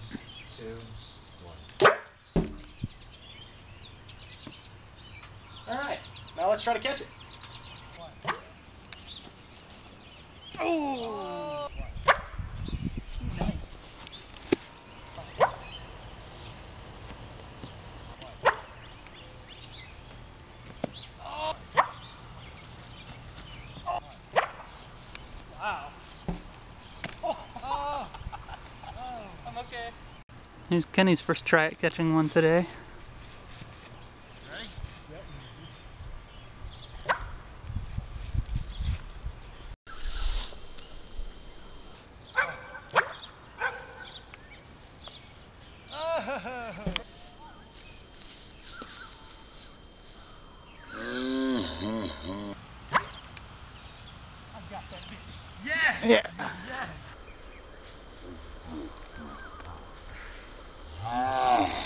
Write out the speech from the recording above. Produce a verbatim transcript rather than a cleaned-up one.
two, one. All right, now let's try to catch it. Oh! Nice. Oh. Oh. Wow. Oh. Oh. I'm okay. Here's Kenny's first try at catching one today. Ready? Yep. I've got that bitch. Yes! Yeah. Yes!